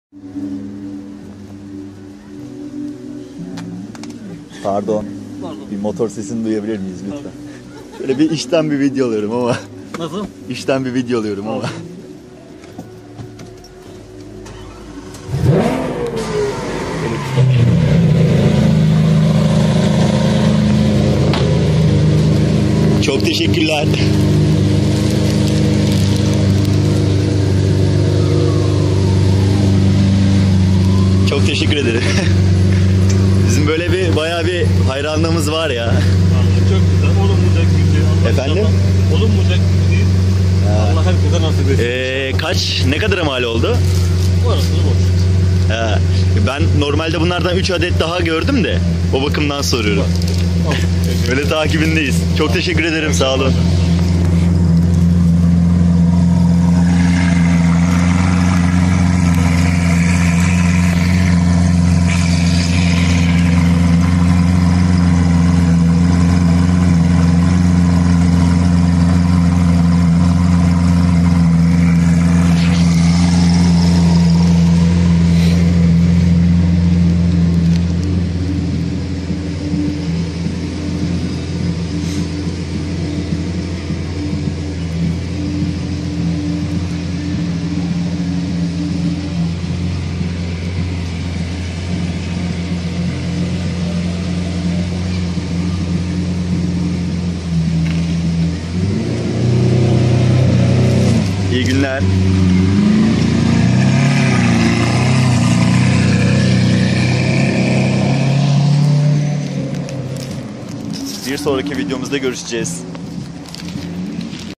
Pardon. Bir motor sesini duyabilir miyiz lütfen? Böyle bir işten bir video alıyorum ama. Nasıl? İşten bir video alıyorum ama. Çok teşekkürler. Çok teşekkür ederim. Bizim böyle bir bayağı bir hayranlığımız var ya. Çok güzel. Olunmayacak bir şey. Allah Efendim? inşallah olunmayacak bir şey. Allah herkese nasip etsin. Kaç, ne kadar mal oldu? Orası boş. Ben normalde bunlardan 3 adet daha gördüm de o bakımdan soruyorum. Böyle takibindeyiz. Çok teşekkür ederim, sağ olun. İyi günler. Bir sonraki videomuzda görüşeceğiz.